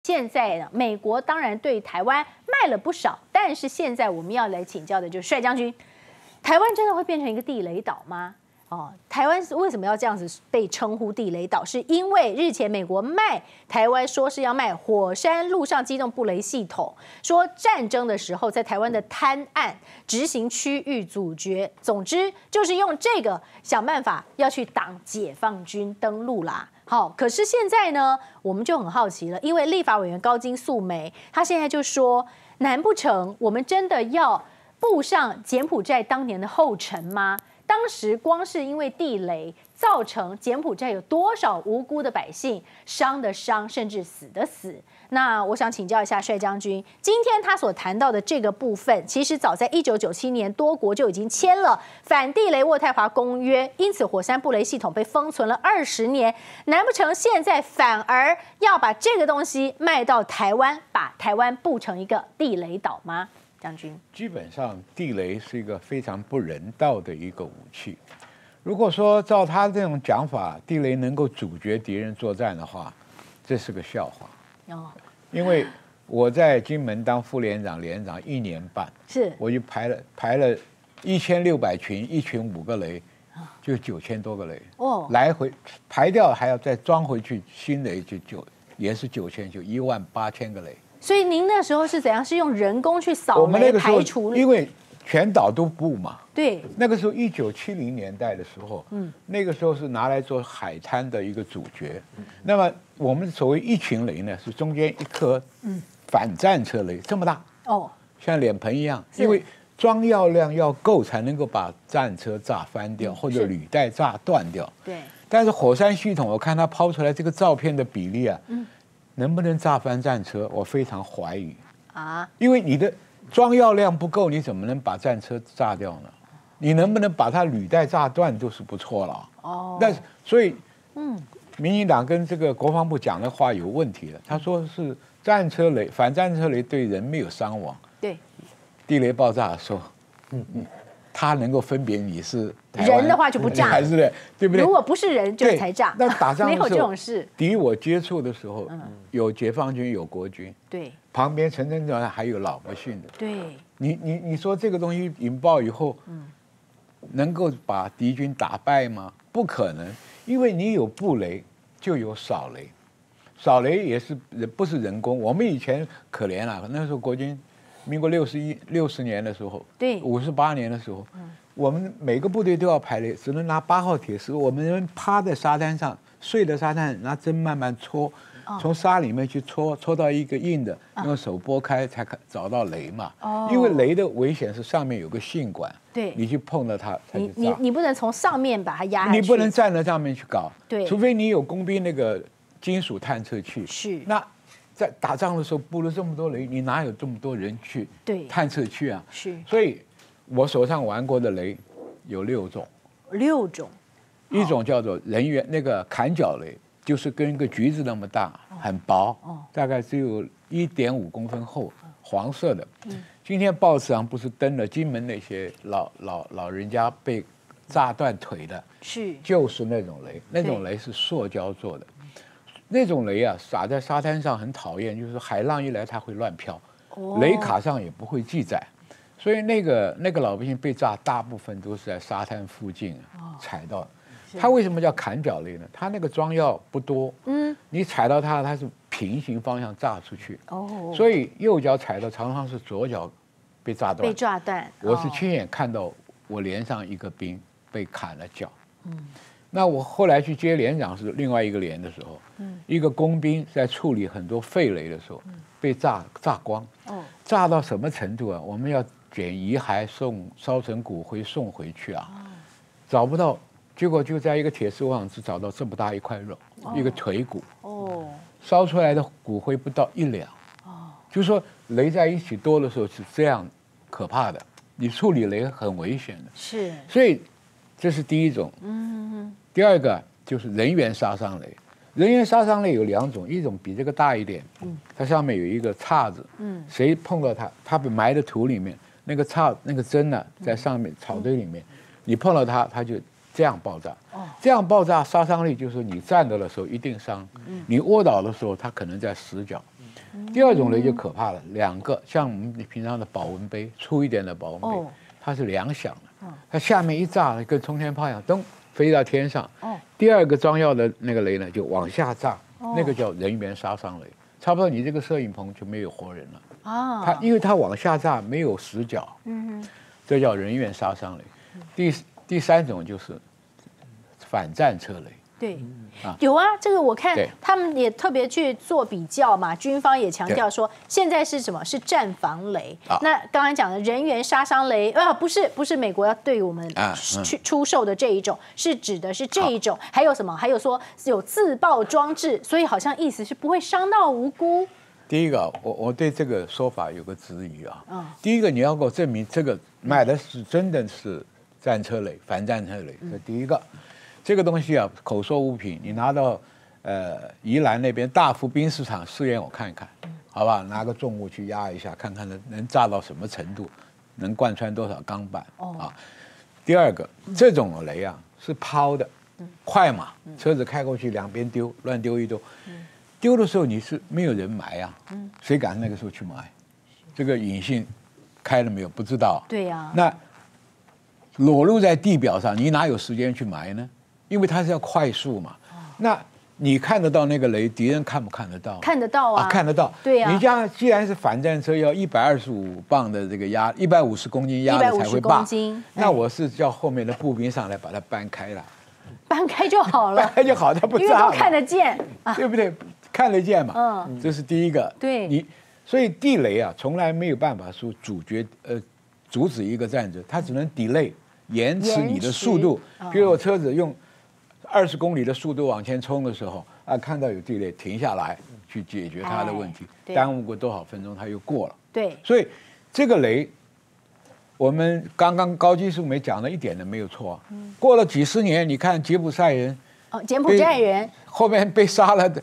现在呢，美国当然对台湾卖了不少，但是现在我们要来请教的就是帅将军，台湾真的会变成一个地雷岛吗？台湾为什么要这样子被称呼地雷岛？是因为日前美国卖台湾说是要卖火山陆上机动布雷系统，说战争的时候在台湾的滩岸执行区域阻绝，总之就是用这个想办法要去挡解放军登陆啦。好，可是现在呢，我们就很好奇了，因为立法委员高金素梅，他现在就说，难不成我们真的要步上柬埔寨当年的后尘吗？当时光是因为地雷，造成柬埔寨有多少无辜的百姓伤的伤，甚至死的死。那我想请教一下帅将军，今天他所谈到的这个部分，其实早在1997年，多国就已经签了反地雷渥太华公约，因此火山布雷系统被封存了20年。难不成现在反而要把这个东西卖到台湾，把台湾布成一个地雷岛吗？将军， 基本上地雷是一个非常不人道的一个武器。如果说照他这种讲法，地雷能够阻绝敌人作战的话，这是个笑话。因为我在金门当副连长、连长1年半， 是我就排了1600群，一群5个雷，就9000多个雷。来回排掉还要再装回去，新雷也是9000，就18000个雷。 所以您那时候是怎样？是用人工去扫雷排除？ 因为全岛都布嘛。 对。 那个时候1970年代的时候，那个时候是拿来做海滩的一个主角。那么我们所谓一群雷呢，是中间一颗反战车雷，这么大像脸盆一样，因为装药量要够才能够把战车炸翻掉，或者履带炸断掉。 对。 但是火山系统，我看它抛出来这个照片的比例啊。能不能炸翻战车？我非常怀疑因为你的装药量不够，你怎么能把战车炸掉呢？你能不能把它履带炸断就是不错了。但是所以，民进党跟这个国防部讲的话有问题了。他说是战车雷、反战车雷对人没有伤亡。 对， 地雷爆炸的时候，他能够分别你是人的话就不炸， 还是对不对？ 如果不是人就才炸。 那打仗的时候没有这种事。 敌我接触的时候，有解放军，有国军， 对， 旁边城镇上还有老百姓的。 对， 你说这个东西引爆以后，能够把敌军打败吗？不可能，因为你有布雷就有扫雷，扫雷也是不是人工。我们以前可怜了，那时候国军。民国60年的时候， 对 ，58年的时候，我们每个部队都要排雷，只能拿8号铁丝，我们趴在沙滩上，睡在沙滩，拿针慢慢戳，从沙里面去戳到一个硬的，用手拨开才找到雷嘛。因为雷的危险是上面有个信管， 对， 你去碰到它， 你不能从上面把它压下去， 你不能站在上面去搞， 对， 除非你有工兵那个金属探测器， 是那。在打仗的时候布了这么多雷，你哪有这么多人去探测去啊？ 是， 所以我手上玩过的雷有6种。 6种， 一种叫做人猿那个砍角雷，就是跟一个橘子那么大，很薄，大概只有1.5公分厚，黄色的。今天报纸上不是登了金门那些老人家被炸断腿的，就是那种雷，那种雷是塑胶做的。那种雷啊，撒在沙滩上很讨厌，就是海浪一来它会乱飘，雷卡上也不会记载，所以那个老百姓被炸，大部分都是在沙滩附近踩到。它为什么叫砍角雷呢？它那个装药不多，你踩到它是平行方向炸出去，所以右脚踩到常常是左脚被炸断。 被炸断， 我是亲眼看到我连上一个兵被砍了脚。那我后来去接连长是另外一个连的时候，一个工兵在处理很多废雷的时候，被炸光，炸到什么程度啊？我们要捡遗骸烧成骨灰送回去啊，找不到，结果就在一个铁丝网只找到这么大一块肉，一个腿骨，烧出来的骨灰不到1两，就是说雷在一起多的时候是这样可怕的，你处理雷很危险的， 是， 所以这是第一种，第二个就是人员杀伤雷，人员杀伤雷有2种，一种比这个大一点，它上面有一个叉子，谁碰到它被埋在土里面，那个叉那个针呢在上面草堆里面，你碰到它就这样爆炸，这样爆炸杀伤力就是你站着的时候一定伤，你卧倒的时候它可能在死角， 第二种雷就可怕了，两个像我们平常的保温杯，粗一点的保温杯，它是两响的，它下面一炸跟冲天炮一样，噔飞到天上。第二个装药的那个雷呢，就往下炸，那个叫人员杀伤雷，差不多你这个摄影棚就没有活人了。因为它往下炸没有死角，这叫人员杀伤雷。第三种就是反战车雷。 对，有啊，这个我看他们也特别去做比较嘛，军方也强调说现在是什么？是战防雷。那刚才讲的人员杀伤雷，不是美国要对我们出售的这一种，是指的是这一种。还有什么？还有说有自爆装置，所以好像意思是不会伤到无辜。 第一个，我对这个说法有个质疑啊。第一个，你要给我证明这个买的是真的是战车雷、反战车雷，这第一个。这个东西啊，口说无凭，你拿到宜兰那边大福兵市场试验我看一看，好吧？拿个重物去压一下，看看能炸到什么程度，能贯穿多少钢板啊？第二个，这种雷啊是抛的，快嘛，车子开过去两边丢，乱丢一丢，丢的时候你是没有人埋啊，谁敢那个时候去埋？这个引信开了没有？不知道。 对呀。 那裸露在地表上，你哪有时间去埋呢？因为它是要快速嘛，那你看得到那个雷，敌人看不看得到？ 看得到啊， 看得到。 对呀。 你这样既然是反战车，要125磅的这个压，150公斤压的才会罢。那我是叫后面的步兵上来把它搬开了， 搬开就好了， 搬开就好，它不炸， 因为都看得见， 对不对？看得见嘛，这是第一个。 对， 所以地雷啊，从来没有办法说阻止一个战争，它只能 delay 延迟你的速度。比如我车子用20公里的速度往前冲的时候，看到有地雷停下来去解决它的问题，耽误过多少分钟它又过了。 对， 所以这个雷，我们刚刚高技术没讲的一点都没有错。过了几十年，你看柬埔寨人， 柬埔寨人后面被杀了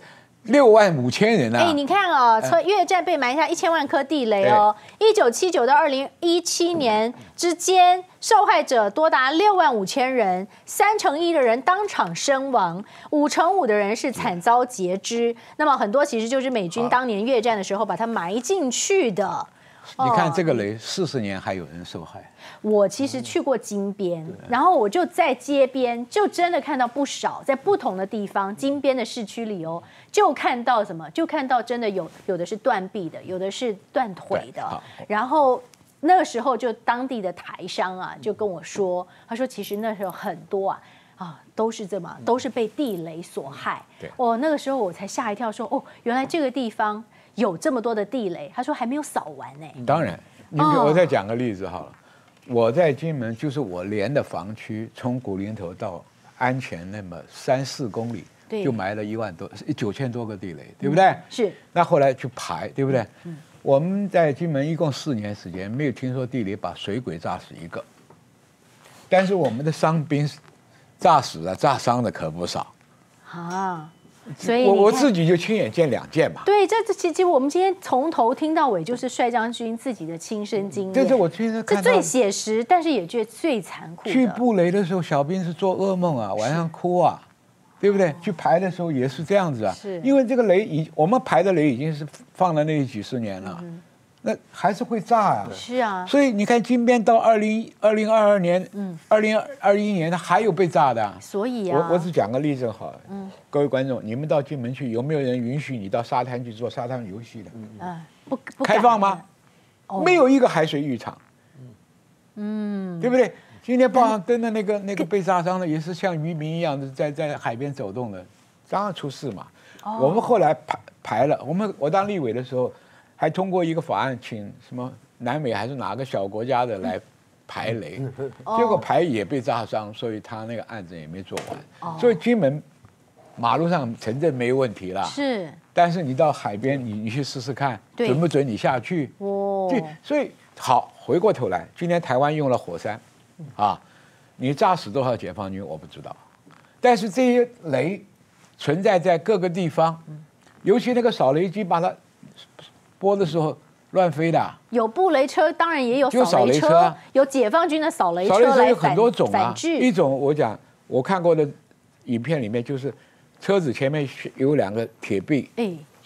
65000人啊！ 你看哦，越战被埋下1000万颗地雷哦。1979到2017年之间，受害者多达65000人，1/3的人当场身亡，5/5的人是惨遭截肢。那么很多其实就是美军当年越战的时候把它埋进去的。 你看这个雷，40年还有人受害。 我其实去过金边，然后我就在街边，就真的看到不少，在不同的地方，金边的市区里哦，就看到什么，就看到真的有的是断臂的，有的是断腿的。然后那个时候就当地的台商啊，就跟我说，他说其实那时候很多都是都是被地雷所害。那个时候我才吓一跳，说原来这个地方有这么多的地雷。他说还没有扫完呢。 当然，我再讲个例子好了。我在金门，就是我连的防区，从古林头到安前那么3-4公里，就埋了9000多个地雷，对不对？ 是。 那后来去排，对不对？我们在金门一共4年时间，没有听说地雷把水鬼炸死一个，但是我们的伤兵炸死了、炸伤的可不少啊。所以我自己就亲眼见2件嘛。 对，这其实我们今天从头听到尾，就是帅将军自己的亲身经验。 这是我亲身看到， 这最写实，但是也觉得最残酷的。 去布雷的时候，小兵是做噩梦啊，晚上哭啊，对不对？去排的时候也是这样子啊。 是。因为这个雷我们排的雷已经是放了那几十年了。那还是会炸啊！ 是啊， 所以你看金边到2022年、2021年，它还有被炸的。 所以啊， 我只讲个例子好了。各位观众，你们到金门去，有没有人允许你到沙滩去做沙滩游戏的？ 不开放吗？没有一个海水浴场。对不对？今天报上登的那个被炸伤的，也是像渔民一样的在海边走动的，当然出事嘛。我们后来排了，我当立委的时候。还通过一个法案，请什么南美还是哪个小国家的来排雷，结果排也被炸伤，所以他那个案子也没做完。所以金门马路上城镇没问题啦， 是， 但是你到海边，你去试试看，准不准你下去？对，所以好，回过头来，今天台湾用了火山，你炸死多少解放军我不知道，但是这些雷存在在各个地方，尤其那个扫雷机把它播的时候乱飞的， 有布雷车，当然也有扫雷车，有解放军的扫雷车。 扫雷车有很多种啊，一种我看过的影片里面就是车子前面有2个铁臂，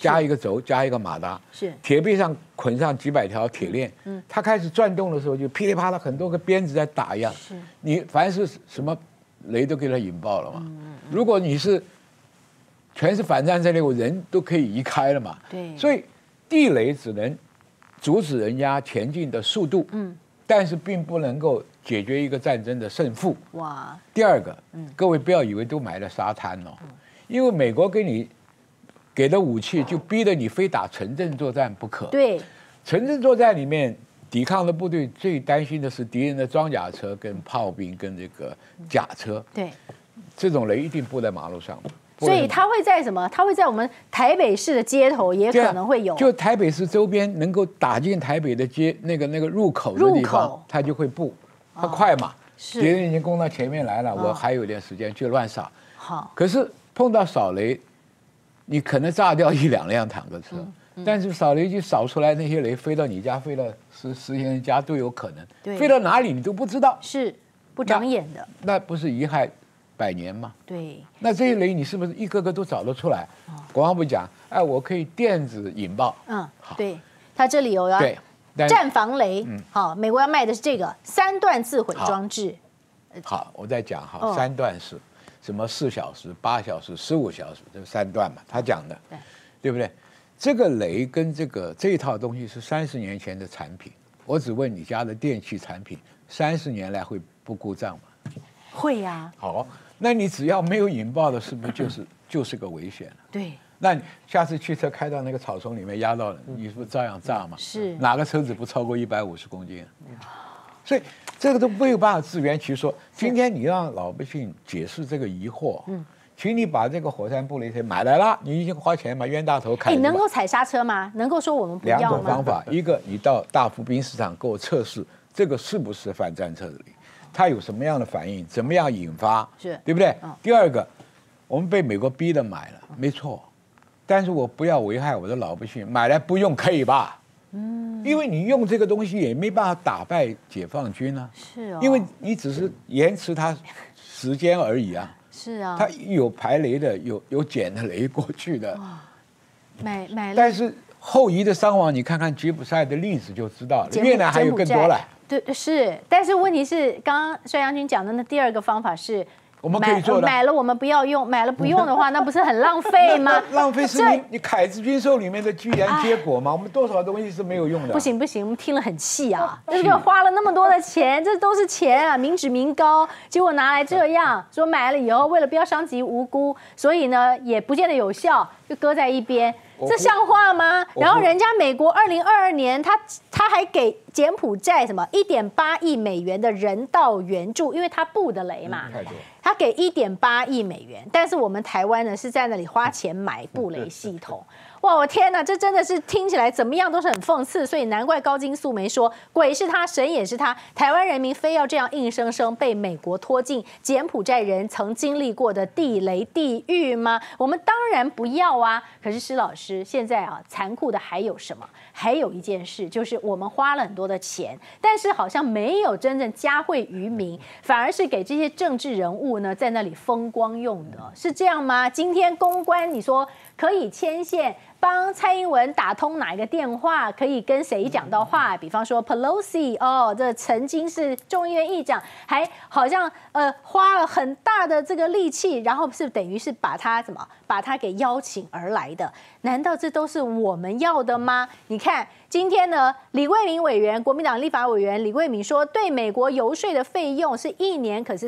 加一个轴，加一个马达， 是铁壁上捆上几百条铁链，它开始转动的时候，就噼里啪啦很多个鞭子在打一样。 是， 你凡是什么雷都给它引爆了嘛。如果你是全是反战这类，我人都可以移开了嘛。 对， 所以地雷只能阻止人家前进的速度，但是并不能够解决一个战争的胜负。 哇， 第二个，各位不要以为都埋了沙滩哦，因为美国给你给的武器就逼得你非打城镇作战不可。 对， 城镇作战里面抵抗的部队最担心的是敌人的装甲车、跟炮兵、跟这个甲车。 对， 这种雷一定布在马路上。 所以它会在什么？它会在我们台北市的街头也可能会有。 就台北市周边能够打进台北的街那个入口的地方，它就会布，它快嘛。敌人已经攻到前面来了，我还有点时间去乱扫。 好， 可是碰到扫雷，你可能炸掉1、2辆坦克车，但是扫雷机扫出来那些雷飞到你家，飞到实行人家都有可能，飞到哪里你都不知道， 是不长眼的。 那不是贻害100年吗？ 对。 那这些雷你是不是一个个都找得出来？国防部讲，哎，我可以电子引爆。 对，它这里有啊。 对。 战防雷，好，美国要卖的是这个3段自毁装置。 好，我再讲哈，3段式，什么4小时、8小时、15小时，这3段嘛，他讲的，对不对？这个雷跟这一套东西是30年前的产品。我只问你家的电器产品，30年来会不故障吗？ 会呀。 好，那你只要没有引爆的，是不是就是个危险了？ 对。 那你下次汽车开到那个草丛里面压到了，你是不是照样炸吗？ 是。 哪个车子不超过150公斤？所以这个都没有办法自圆其说。今天你让老百姓解释这个疑惑，请你把这个火山布雷车买来了，你已经花钱买冤大头砍。 你能够踩刹车吗？能够说我们不要吗？ 2种方法，一个你到大幅兵市场给我测试这个是不是反战车子里，它有什么样的反应，怎么样引发，对不对？第二个，我们被美国逼的买了，没错。但是我不要危害我的老百姓，买来不用可以吧？因为你用这个东西也没办法打败解放军啊。 是哦。 因为你只是延迟它时间而已啊。 是啊。 它有排雷的，有减的雷过去的。 买了。 但是后移的伤亡，你看看吉普赛的例子就知道了。越南还有更多了。 对，是。但是问题是，刚刚帅将军讲的那第2个方法是。 我们可以做的。 买了我们不要用，买了不用的话，那不是很浪费吗？ 浪费是你凯子军售里面的居然结果吗？我们多少东西是没有用的。 不行，我们听了很气啊！这个花了那么多的钱，这都是钱啊，民脂民膏，结果拿来这样说买了以后，为了不要伤及无辜，所以呢也不见得有效，就搁在一边。这像话吗？然后人家美国2022年，他还给柬埔寨什么1.8亿美元的人道援助，因为他布的雷嘛，他给1.8亿美元，但是我们台湾呢是在那里花钱买布雷系统。哇，我天哪，这真的是听起来怎么样都是很讽刺，所以难怪高金素梅说鬼是他，神也是他，台湾人民非要这样硬生生被美国拖进柬埔寨人曾经历过的地雷地狱吗？我们当然不要啊！可是施老师，现在啊，残酷的还有什么？还有一件事，就是我们花了很多的钱，但是好像没有真正嘉惠于民，反而是给这些政治人物呢在那里风光用的，是这样吗？今天公关你说可以牵线帮蔡英文打通哪一个电话，可以跟谁讲到话？比方说 Pelosi 这曾经是众议院议长，还好像花了很大的这个力气，然后是等于是把他给邀请而来的。难道这都是我们要的吗？你看今天呢，李贵明委员，国民党立法委员李贵明说，对美国游说的费用是1年可是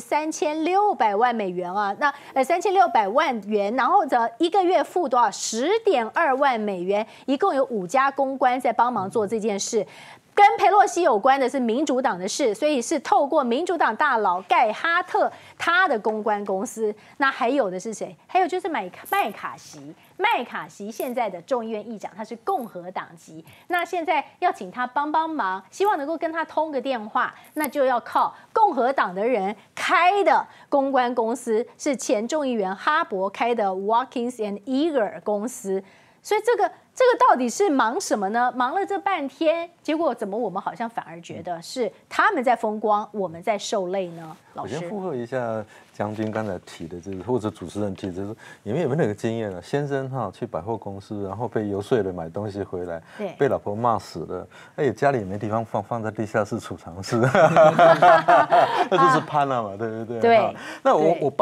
3600万美元啊，那3600万元，然后1个月付多少？10.2万美元，一共有5家公关在帮忙做这件事。跟裴洛西有关的是民主党的事，所以是透过民主党大佬盖哈特他的公关公司。那还有的是谁？还有就是麦卡锡现在的众议院议长，他是共和党籍。那现在要请他帮忙，希望能够跟他通个电话，那就要靠共和党的人开的公关公司，是前众议员哈伯开的 Watkins and Eager 公司。所以这个到底是忙什么呢？忙了这半天，结果怎么我们好像反而觉得是他们在风光，我们在受累呢？老师， 我先附和一下将军刚才提的，就是或者主持人提的，就是你们有没有那个经验啊？先生去百货公司，然后被游说了买东西回来，被老婆骂死了，哎，家里也没地方放，放在地下室储藏室，那就是攀了嘛，对不对？ 对。 那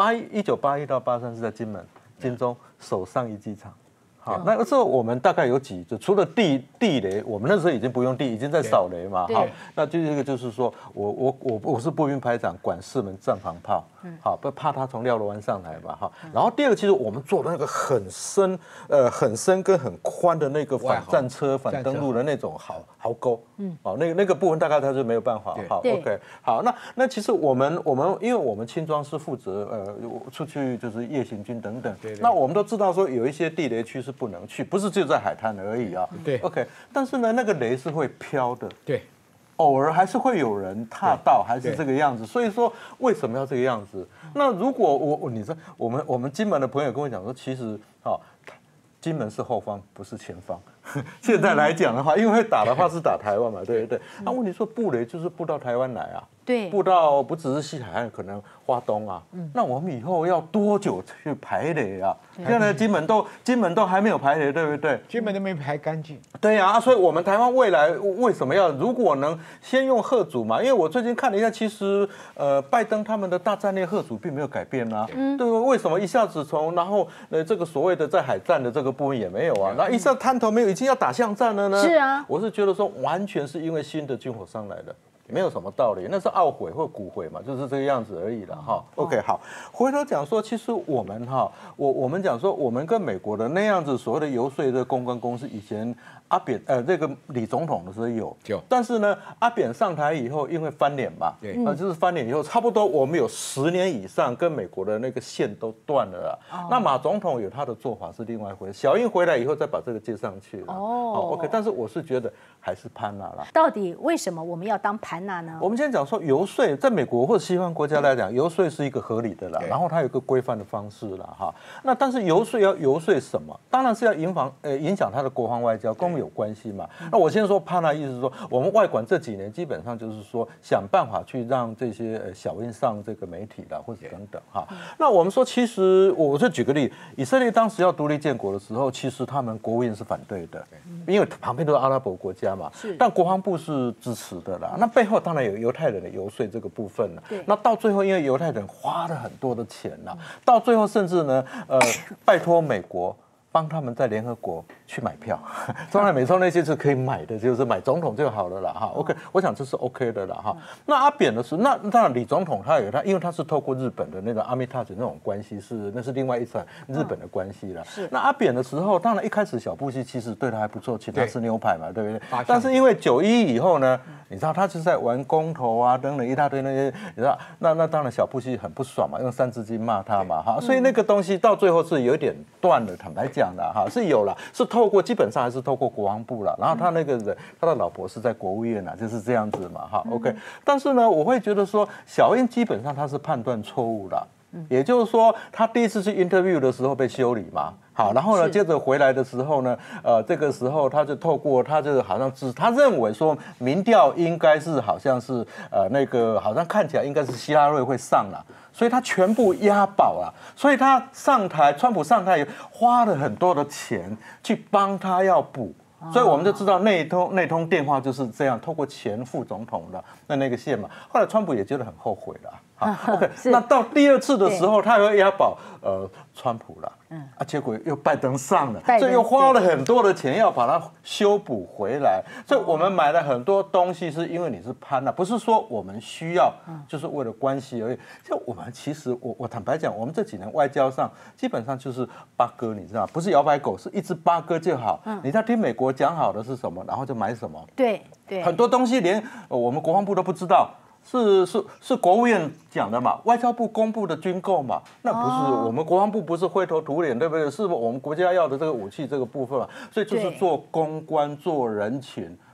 1981到83是在金钟首上一机场。好，那个时候我们大概有除了地雷，我们那时候已经不用地，已经在扫雷嘛。好，那这个就是说我是步兵排长，管4门战防炮，好，不怕他从廖罗湾上来嘛。哈，然后第二个，其实我们做的那个很深跟很宽的那个反战车、反登陆的那种壕沟，哦，那个部分大概他就没有办法。好 ，OK， 好，那其实我们因为我们轻装是负责出去就是夜行军等等，那我们都知道说有一些地雷区是不能去，不是只有在海滩而已啊。 对 ，OK， 但是呢，那个雷是会飘的。 对， 偶尔还是会有人踏到，还是这个样子。所以说，为什么要这个样子？那如果你说我们金门的朋友跟我讲说，其实金门是后方，不是前方。现在来讲的话，因为会打的话是打台湾嘛，对不对？那问题说布雷就是布到台湾来啊。 对， 布到不只是西海岸，可能花东啊。那我们以后要多久去排雷啊？现在金门都还没有排雷，对不对？ 金门都没排干净。 对呀，所以我们台湾未来为什么如果能先用贺主嘛？因为我最近看了一下，其实拜登他们的大战略贺主并没有改变啊。对，为什么一下子然后这个所谓的在海战的这个部分也没有啊？那一下滩头没有，已经要打巷战了呢？ 是啊， 我是觉得说完全是因为新的军火商来的。没有什么道理，那是懊悔或骨悔嘛，就是这个样子而已了哈。OK， 好，回头讲说，其实我们我们讲说，我们跟美国的那样子所谓的游说的公关公司，以前阿扁这个李总统的时候有，但是呢，阿扁上台以后，因为翻脸嘛，对，就是翻脸以后，差不多我们有10年以上跟美国的那个线都断了啦。那马总统有他的做法是另外一回事，小英回来以后再把这个接上去了。OK， 但是我是觉得还是潘娜啦。 到底为什么我们要当潘娜呢？ 我们先讲说游说，在美国或者西方国家来讲，游说是一个合理的啦，然后它有一个规范的方式啦，哈。那但是游说要游说什么？当然是要影响他的国防外交，跟我们有关系嘛。那我先说潘娜，意思是说，我们外管这几年基本上就是说想办法去让这些小英上这个媒体啦，或者等等哈。那我们说，其实我就举个例，以色列当时要独立建国的时候，其实他们国务院是反对的，因为旁边都是阿拉伯国家嘛，但国防部是支持的啦。那背后当然有犹太人的游说这个部分了。那到最后，因为犹太人花了很多的钱啦，到最后甚至呢，拜托美国帮他们在联合国去买票，中南美洲那些是可以买的，就是买总统就好了啦哈。OK， 我想这是 OK 的啦哈。那阿扁的是，那当然李总统因为他是透过日本的那个阿米塔子那种关系那是另外一层日本的关系啦。那阿扁的时候，当然一开始小布希其实对他还不错，请他吃牛排嘛，对不对？但是因为9·11以后呢，你知道他就是在玩公投啊等等一大堆那些，你知道那当然小布希很不爽嘛，用3字经骂他嘛哈，所以那个东西到最后是有点断了，坦白讲。哈是有了，是基本上还是透过国防部了，然后他那个人，他的老婆是在国务院啊，就是这样子嘛，哈 ，OK。但是呢，我会觉得说，小英基本上他是判断错误了，也就是说，他第一次去 interview 的时候被修理嘛，好，然后呢，接着回来的时候呢，这个时候他就透过他就好像他认为说民调应该是好像是那个好像看起来应该是希拉瑞会上了。所以他全部押宝了，所以他上台，川普上台也花了很多的钱去帮他要补，所以我们就知道那通电话就是这样，透过前副总统的那个线嘛。后来川普也觉得很后悔了。好 ，OK， 那到第2次的时候，他又押宝川普了，结果又拜登上了，所以又花了很多的钱要把它修补回来。所以我们买了很多东西，是因为你是潘娜，不是说我们需要，就是为了关系而已。就我们其实我坦白讲，我们这几年外交上基本上就是八哥，你知道，不是摇摆狗，是一只八哥就好。你在听美国讲好的是什么，然后就买什么。 对， 很多东西连我们国防部都不知道。是国务院讲的嘛，外交部公布的军购嘛，那不是我们国防部不是灰头土脸，对不对？是我们国家要的这个武器这个部分嘛，所以就是做公关、做人情、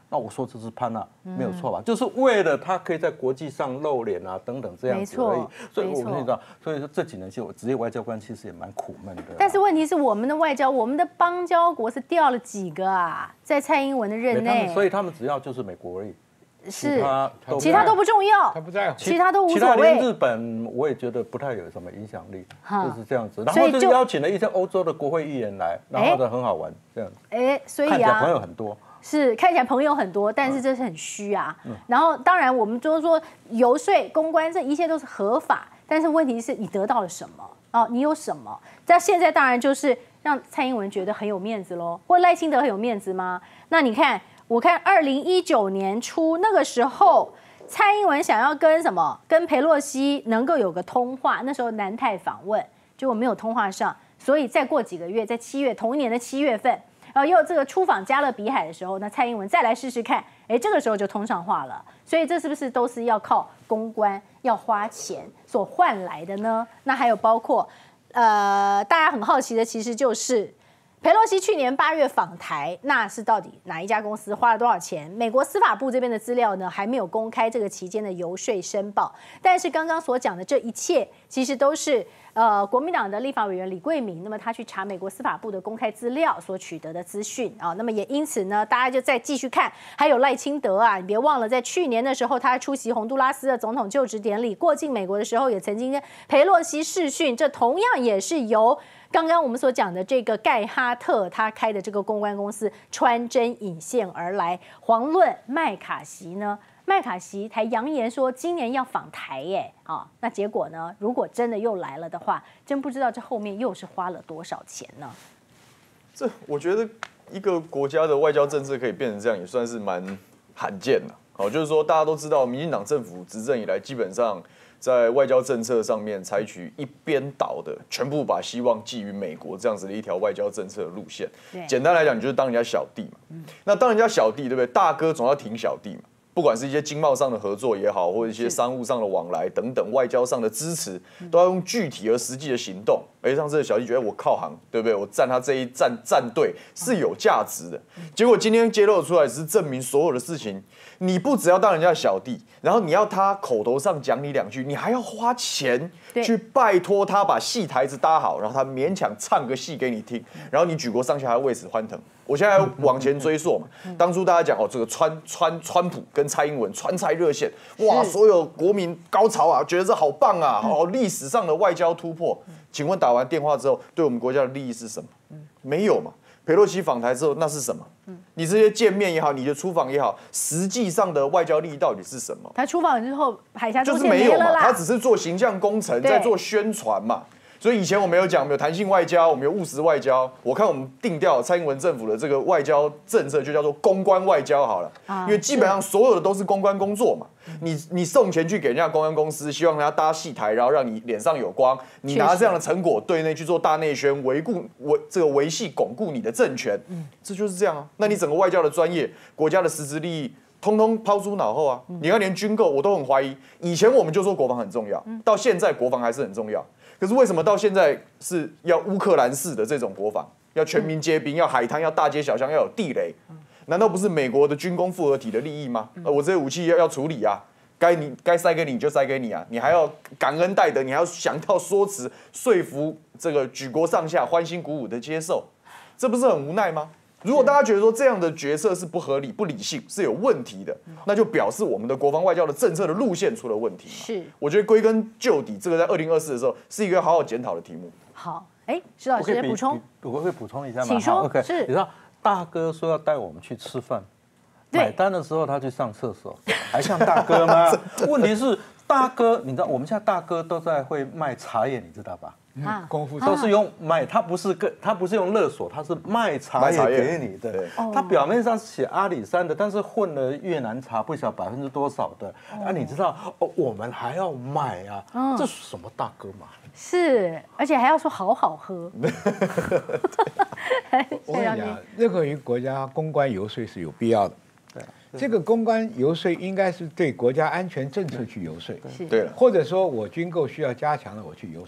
那我说这是潘娜没有错吧？就是为了他可以在国际上露脸啊，等等这样子而已。所以我们知道，所以说这几年其实职业外交官其实也蛮苦闷的。 但是问题是，我们的外交，我们的邦交国是掉了几个啊？在蔡英文的任内， 所以他们只要就是美国而已。 是，其他都不重要， 他不在乎， 其他都无所谓。其他连日本，我也觉得不太有什么影响力，就是这样子。然后就邀请了一些欧洲的国会议员来，然后呢很好玩，这样。 所以看起来朋友很多。 是看起来朋友很多，但是这是很虚啊。然后当然我们就是说游说、公关，这一切都是合法，但是问题是你得到了什么？哦，你有什么？在现在当然就是让蔡英文觉得很有面子喽，或赖清德很有面子吗？那你看。我看2019年初那个时候，蔡英文想要跟什么？跟裴洛西能够有个通话，那时候南泰访问，结果没有通话上，所以再过几个月，在7月同一年的7月份，然后又这个出访加勒比海的时候，那蔡英文再来试试看，这个时候就通上话了。所以这是不是都是要靠公关、要花钱所换来的呢？那还有包括大家很好奇的，其实就是。裴洛西去年8月访台，那是到底哪一家公司花了多少钱？美国司法部这边的资料呢，还没有公开这个期间的游说申报。但是刚刚所讲的这一切，其实都是国民党的立法委员李贵明，那么他去查美国司法部的公开资料所取得的资讯啊。那么也因此呢，大家就再继续看，还有赖清德啊，你别忘了，在去年的时候，他出席洪都拉斯的总统就职典礼，过境美国的时候，也曾经跟裴洛西视讯，这同样也是由。刚刚我们所讲的这个盖哈特他开的这个公关公司穿针引线而来，遑论麦卡锡呢？麦卡锡还扬言说今年要访台耶，那结果呢？如果真的又来了的话，真不知道这后面又是花了多少钱呢？ 这我觉得一个国家的外交政策可以变成这样，也算是蛮罕见的。好，就是说大家都知道，民进党政府执政以来，基本上。在外交政策上面采取一边倒的，全部把希望寄予美国这样子的一条外交政策的路线。简单来讲，你就是当人家小弟嘛。那当人家小弟，对不对？大哥总要挺小弟嘛。不管是一些经贸上的合作也好，或者一些商务上的往来等等，外交上的支持，都要用具体而实际的行动。而让这个小弟觉得我靠行，对不对？我站他这一战队是有价值的。结果今天揭露出来，只是证明所有的事情，你不只要当人家小弟，然后你要他口头上讲你2句，你还要花钱去拜托他把戏台子搭好，然后他勉强唱个戏给你听，然后你举国上下还为此欢腾。我现在往前追溯嘛，当初大家讲这个川普跟蔡英文川蔡热线，哇，所有国民高潮啊，觉得这好棒啊，好历史上的外交突破。请问打完电话之后，对我们国家的利益是什么？没有嘛。裴洛西访台之后，那是什么？你这些见面也好，你的出访也好，实际上的外交利益到底是什么？ 他出访之后，海峡就是没有嘛，他只是做形象工程，在做宣传嘛。所以以前我们有讲，我们有弹性外交，我们有务实外交。我看我们定调蔡英文政府的这个外交政策，就叫做公关外交好了，因为基本上所有的都是公关工作嘛。你送钱去给人家公关公司，希望人家搭戏台，然后让你脸上有光，你拿这样的成果对内去做大内宣，维系巩固你的政权，这就是这样啊。那你整个外交的专业，国家的实质利益。通通抛诸脑后啊！你看，连军购我都很怀疑。以前我们就说国防很重要，到现在国防还是很重要。可是为什么到现在是要乌克兰式的这种国防，要全民皆兵，要海滩，要大街小巷，要有地雷？难道不是美国的军工复合体的利益吗？我这些武器要处理啊，该塞给你就塞给你啊，你还要感恩戴德，你还要想到说辞说服这个举国上下欢欣鼓舞的接受，这不是很无奈吗？如果大家觉得说这样的决策是不合理、不理性、是有问题的，那就表示我们的国防外交的政策的路线出了问题。 是， 我觉得归根究底，这个在2024的时候是一个好好检讨的题目。 好，施老师补充， 我可以补充一下吗？ 请说。 OK， 是， 你知道大哥说要带我们去吃饭，买单的时候他去上厕所，还像大哥吗？问题是大哥，你知道我们现在大哥都在会卖茶叶，你知道吧？ 功夫都是用卖，他不是用勒索，他是卖茶叶给你的。他表面上是写阿里山的，但是混了越南茶，不晓得%多少的。你知道我们还要买啊，这是什么大哥嘛？ 是，而且还要说好好喝。 我跟你讲，任何一个国家公关游说是有必要的。这个公关游说应该是对国家安全政策去游说， 对了， 或者说我军购需要加强了，我去游说。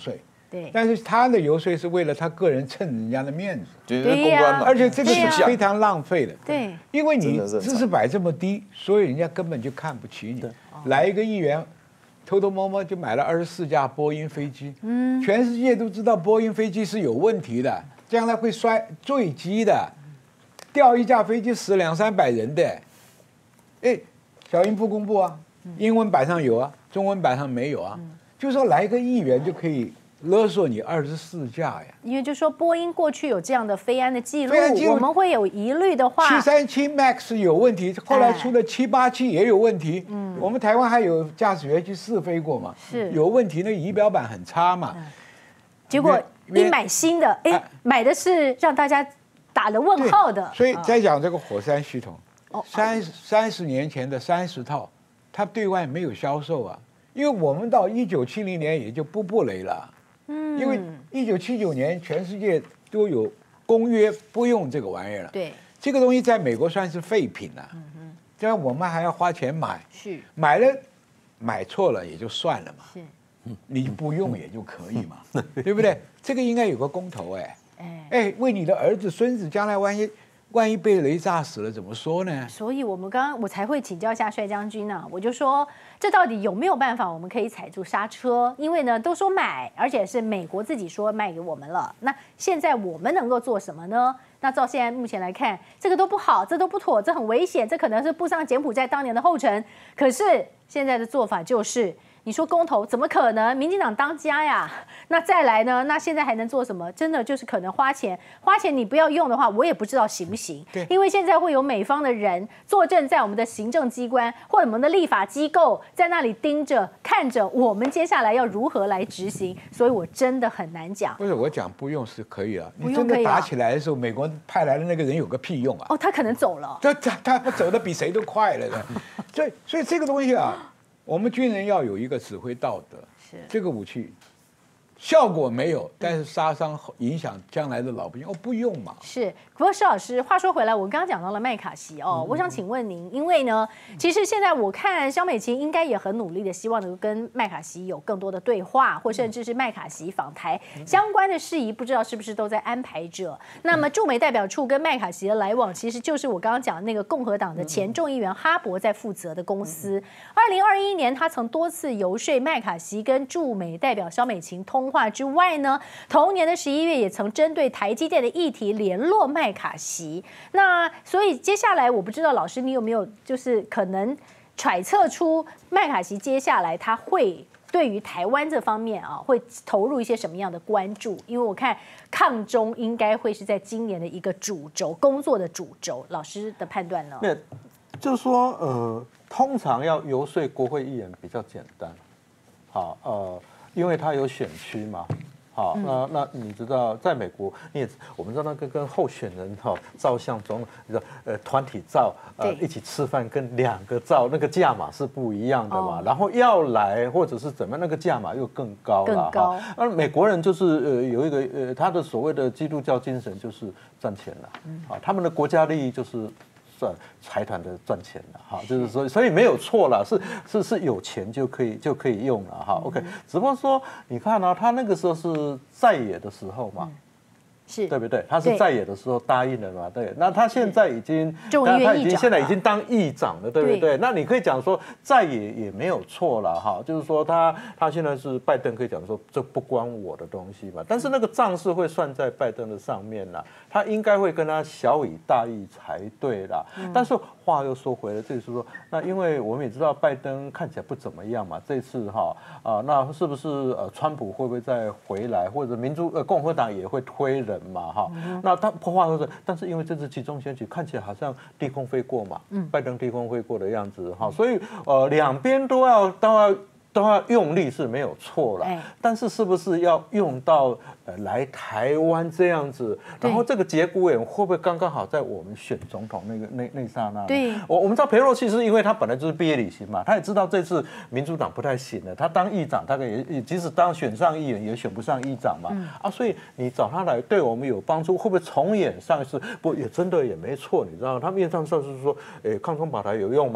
对， 但是他的游说是为了他个人蹭人家的面子， 就是公关嘛， 而且这个是对呀非常浪费的。 对， 因为你真的是很知识摆这么低，所以人家根本就看不起你。来一个议员，偷偷摸摸就买了24架波音飞机，全世界都知道波音飞机是有问题的，将来会坠机的，掉一架飞机死200-300人的。哎，小英不公布啊，英文版上有啊，中文版上没有啊。就说来一个议员就可以勒索你24架呀。 因为就说波音过去有这样的飞安的记录飞安记，录我们会有疑虑的话， 737 MAX 有问题，后来出的787也有问题。我们台湾还有驾驶员去试飞过嘛？ 是有问题，那仪表板很差嘛。 结果一买新的，哎，买的是让大家打了问号的。 所以再讲这个火山系统哦 ，30年前的30套，它对外没有销售啊，因为我们到1970年也就不雷了。因为1979年全世界都有公约不用这个玩意儿了。 对， 这个东西在美国算是废品了。这样我们还要花钱买， 是买错了也就算了嘛。 是， 你不用也就可以嘛，对不对？这个应该有个公投哎，为你的儿子孙子将来万一被雷炸死了怎么说呢？ 所以我才会请教一下帅将军呢，我就说这到底有没有办法我们可以踩住刹车？因为呢都说买，而且是美国自己说卖给我们了，那现在我们能够做什么呢？那照现在目前来看，这个都不好，这都不妥，这很危险，这可能是步上柬埔寨当年的后尘。可是现在的做法就是。你说公投怎么可能？民进党当家呀！那再来呢？那现在还能做什么？真的就是可能花钱你不要用的话，我也不知道行不行。 对， 因为现在会有美方的人坐镇在我们的行政机关或者我们的立法机构，在那里盯着看着我们接下来要如何来执行，所以我真的很难讲。 不是我讲不用是可以啊， 不用可以啊。 你真的打起来的时候，美国派来的那个人有个屁用啊！ 哦，他可能走了。 他走的比谁都快了的，所以这个东西啊。我们军人要有一个指挥道德，这个武器效果没有，但是杀伤影响将来的老百姓，不用嘛。 是，不过施老师，话说回来，我刚刚讲到了麦卡锡哦，我想请问您，因为呢，其实现在我看萧美琴应该也很努力的，希望能够跟麦卡锡有更多的对话，或甚至是麦卡锡访台相关的事宜，不知道是不是都在安排着。那么驻美代表处跟麦卡锡的来往，其实就是我刚刚讲的那个共和党的前众议员哈伯在负责的公司。2021年，他曾多次游说麦卡锡跟驻美代表萧美琴通话之外呢，同年的11月也曾针对台积电的议题联络麦卡锡。那所以接下来我不知道老师你有没有就是可能揣测出麦卡锡接下来他会对于台湾这方面啊会投入一些什么样的关注？因为我看抗中应该会是在今年的一个主轴工作的主轴，老师的判断呢？ 那就是说通常要游说国会议员比较简单，好因为他有选区嘛，好，那你知道，在美国，我们知道那个跟候选人照相中，你知道团体照，一起吃饭跟2个照那个价码是不一样的嘛，然后要来或者是怎么样，那个价码又更高了哈。而美国人就是有一个他的所谓的基督教精神就是赚钱了，他们的国家利益就是。财团的赚钱了哈，就是所以没有错了，是有钱就可以用了哈。OK， 只不过说你看呢，他那个时候是在野的时候嘛。是对不对？他是在野的时候答应了嘛？对，那他现在已经，现在已经当议长了，对不对？那你可以讲说在野也没有错了哈，就是说他现在是拜登可以讲说这不关我的东西嘛，但是那个账是会算在拜登的上面啦，他应该会跟他小以大义才对啦。但是话又说回来，这就是说，那因为我们也知道拜登看起来不怎么样嘛，这次那是不是川普会不会再回来，或者共和党也会推人？嘛哈，那他话说是，但是因为这次期中选举看起来好像低空飞过嘛，拜登低空飞过的样子哈，所以两边都要用力是没有错了，但是是不是要用到来台湾这样子，然后这个节骨眼会不会刚刚好在我们选总统那刹那？对，我们知道裴洛西是因为他本来就是毕业旅行嘛，他也知道这次民主党不太行了，他当议长大概也即使当选上议员也选不上议长嘛，所以你找他来对我们有帮助，会不会重演上一次？不也真的也没错，你知道他面上是说，抗中保台有用嘛？